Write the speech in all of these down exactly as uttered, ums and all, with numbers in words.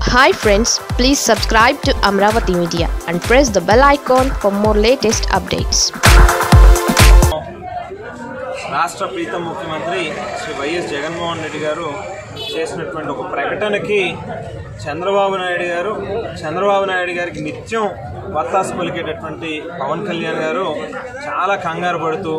Hi friends, please subscribe to Amravati Media and press the bell icon for more latest updates. రాష్ట్ర ప్రీతం ముఖ్యమంత్రి Shri YS Jaganmohan Reddy గారు చేసినటువంటి ఒక ప్రకటనకి చంద్రబాబు నాయుడు గారు చంద్రబాబు నాయుడు గారికి నిత్యం వత్తాసు పలికేటటువంటి పవన్ కళ్యాణ్ గారు చాలా కంగారు పడుతూ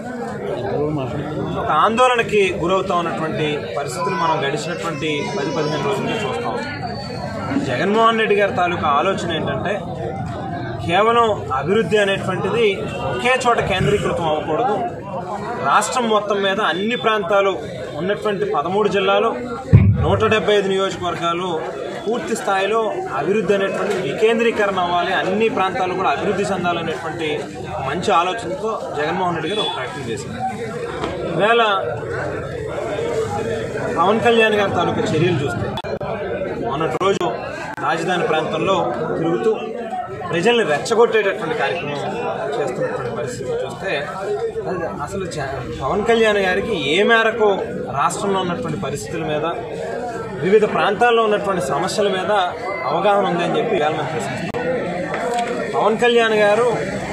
ఒక ఆందోళనకి గురవుతూ ఉన్నటువంటి పరిస్థితులు మనం గడిచినటువంటి పది పదిహేను రోజులుగా చూస్తాం. జగన్మోహన్ రెడ్డి గారి తాలూకా ఆలోచన ఏంటంటే కేవలం అభివృద్ధి అనేటువంటిది ఒకే చోట కేంద్రీకృతం అవ్వకూడదు. రాష్ట్రం మొత్తం మీద అన్ని ప్రాంతాలు ఉన్నటువంటి పదమూడు జిల్లాలు నూట డెబ్బై ఐదు నియోజకవర్గాలు పూర్తి స్థాయిలో అభివృద్ధి అనేటువంటి వికేంద్రీకరణ అవ్వాలి, అన్ని ప్రాంతాలు కూడా అభివృద్ధి చెందాలనేటువంటి మంచి ఆలోచనతో జగన్మోహన్ రెడ్డి గారు ఒక ప్రకటన చేశారు. ఈవేళ పవన్ కళ్యాణ్ గారి తాలూకా చర్యలు చూస్తే మొన్నటి రోజు రాజధాని ప్రాంతంలో తిరుగుతూ ప్రజల్ని రెచ్చగొట్టేటటువంటి కార్యక్రమం చేస్తున్నటువంటి పరిస్థితి చూస్తే అసలు పవన్ కళ్యాణ్ గారికి ఏ మేరకు రాష్ట్రంలో ఉన్నటువంటి పరిస్థితుల మీద వివిధ ప్రాంతాల్లో ఉన్నటువంటి సమస్యల మీద అవగాహన ఉందని చెప్పి ఇవాళ మనం ప్రశ్నిస్తాం. పవన్ కళ్యాణ్ గారు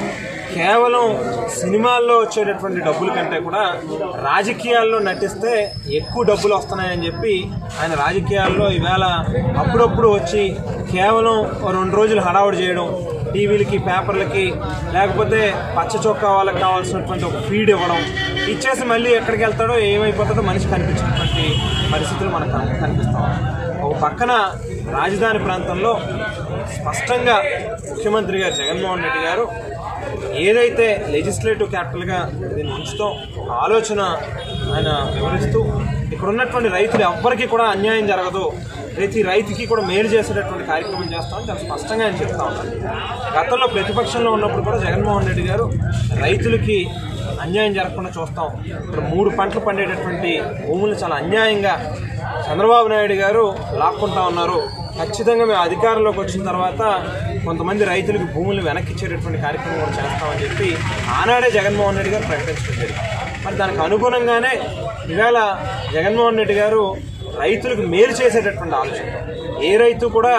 కేవలం సినిమాల్లో వచ్చేటటువంటి డబ్బుల కంటే కూడా రాజకీయాల్లో నటిస్తే ఎక్కువ డబ్బులు వస్తున్నాయని చెప్పి ఆయన రాజకీయాల్లో ఈవేళ అప్పుడప్పుడు వచ్చి కేవలం రెండు రోజులు హడావుడి చేయడం, టీవీలకి పేపర్లకి లేకపోతే పచ్చ చొక్కా వాళ్ళకి కావాల్సినటువంటి ఒక ఫీడ్ ఇవ్వడం, ఇచ్చేసి మళ్ళీ ఎక్కడికి వెళ్తాడో ఏమైపోతాడో మనిషి కనిపించినటువంటి పరిస్థితులు మనకు కనిపిస్తాం. ఒక పక్కన రాజధాని ప్రాంతంలో స్పష్టంగా ముఖ్యమంత్రి గారు జగన్మోహన్ రెడ్డి గారు ఏదైతే లెజిస్లేటివ్ క్యాపిటల్గా దీన్ని ఉంచుతాం ఆలోచన ఆయన వివరిస్తూ ఇక్కడ ఉన్నటువంటి రైతులు ఎవ్వరికీ కూడా అన్యాయం జరగదు, ప్రతి రైతుకి కూడా మేలు చేసేటటువంటి కార్యక్రమం చేస్తామని చాలా స్పష్టంగా ఆయన చెప్తా ఉన్నారు. గతంలో ప్రతిపక్షంలో ఉన్నప్పుడు కూడా జగన్మోహన్ రెడ్డి గారు రైతులకి అన్యాయం జరగకుండా చూస్తాం, ఇక్కడ మూడు పంటలు పండేటటువంటి భూములు చాలా అన్యాయంగా చంద్రబాబు నాయుడు గారు లాక్కుంటా ఉన్నారు, ఖచ్చితంగా మేము అధికారంలోకి వచ్చిన తర్వాత కొంతమంది రైతులకు భూములు వెనక్కి ఇచ్చేటటువంటి కార్యక్రమం కూడా చేస్తామని చెప్పి ఆనాడే జగన్మోహన్ రెడ్డి గారు ప్రకటించడం జరిగింది. మరి దానికి అనుగుణంగానే ఈవేళ జగన్మోహన్ రెడ్డి గారు రైతులకు మేలు చేసేటటువంటి ఆలోచన, ఏ రైతు కూడా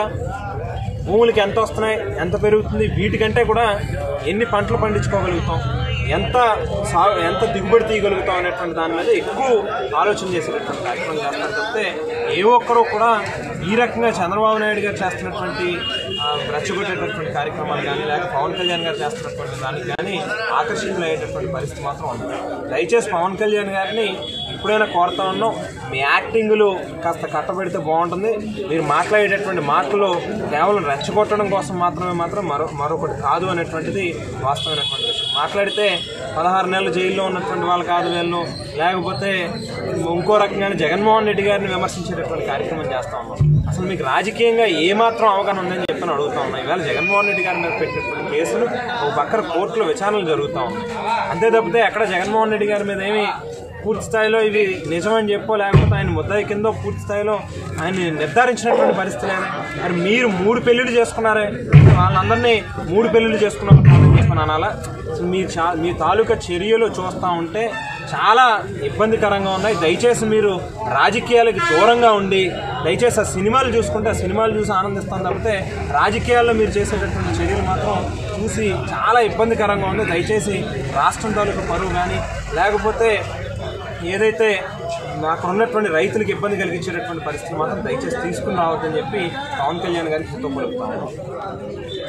భూములకి ఎంత వస్తున్నాయి, ఎంత పెరుగుతుంది, వీటికంటే కూడా ఎన్ని పంటలు పండించుకోగలుగుతాం, ఎంత సా ఎంత దిగుబడి తీయగలుగుతాం అనేటువంటి దాని మీద ఎక్కువ ఆలోచన చేసేటటువంటి కార్యక్రమం చేస్తారు తప్పితే ఏ ఒక్కరూ కూడా ఈ రకంగా చంద్రబాబు నాయుడు గారు చేస్తున్నటువంటి రెచ్చగొట్టేటటువంటి కార్యక్రమాలు కానీ లేక పవన్ కళ్యాణ్ గారు చేస్తున్నటువంటి దానికి కానీ ఆకర్షితులయ్యేటటువంటి పరిస్థితి మాత్రం ఉంది. దయచేసి పవన్ కళ్యాణ్ గారిని ఎప్పుడైనా కోరుతా ఉన్నాం, మీ యాక్టింగ్లు కాస్త కట్టబెడితే బాగుంటుంది, మీరు మాట్లాడేటటువంటి మాటలు కేవలం రెచ్చగొట్టడం కోసం మాత్రమే మాత్రం మరో మరొకటి కాదు అనేటువంటిది వాస్తవమైనటువంటి విషయం. మాట్లాడితే పదహారు నెలలు జైల్లో ఉన్నటువంటి వాళ్ళు కాదు వీళ్ళు, లేకపోతే ఇంకో రకంగానే జగన్మోహన్ రెడ్డి గారిని విమర్శించేటటువంటి కార్యక్రమం చేస్తూ ఉన్నాం. అసలు మీకు రాజకీయంగా ఏమాత్రం అవగాహన ఉందని చెప్పని అడుగుతా ఉన్నాం. ఇవాళ జగన్మోహన్ రెడ్డి గారి మీద పెట్టినటువంటి కేసులు ఒక పక్కన కోర్టులో విచారణలు జరుగుతూ ఉన్నాయి. అంతే తప్పితే ఎక్కడ జగన్మోహన్ రెడ్డి గారి మీద ఏమి పూర్తి స్థాయిలో ఇవి నిజమని చెప్పో లేకపోతే ఆయన ముద్దాయి కింద పూర్తి స్థాయిలో ఆయన్ని నిర్ధారించినటువంటి పరిస్థితులేనే. మరి మీరు మూడు పెళ్లిళ్ళు చేసుకున్నారే, వాళ్ళందరినీ మూడు పెళ్లిళ్ళు చేసుకున్నారు చేసుకుని అనాలా? మీ చా మీ తాలూకా చర్యలు చూస్తూ ఉంటే చాలా ఇబ్బందికరంగా ఉన్నాయి. దయచేసి మీరు రాజకీయాలకి దూరంగా ఉండి దయచేసి ఆ సినిమాలు చూసుకుంటే ఆ సినిమాలు చూసి ఆనందిస్తాం తప్పితే రాజకీయాల్లో మీరు చేసేటటువంటి చర్యలు మాత్రం చూసి చాలా ఇబ్బందికరంగా ఉంది. దయచేసి రాష్ట్రం తాలూకా పరువు కానీ లేకపోతే ఏదైతే అక్కడ ఉన్నటువంటి రైతులకు ఇబ్బంది కలిగించేటటువంటి పరిస్థితులు మాత్రం దయచేసి తీసుకుని రావద్దని చెప్పి పవన్ కళ్యాణ్ గారికి హితో పలుకుతాము.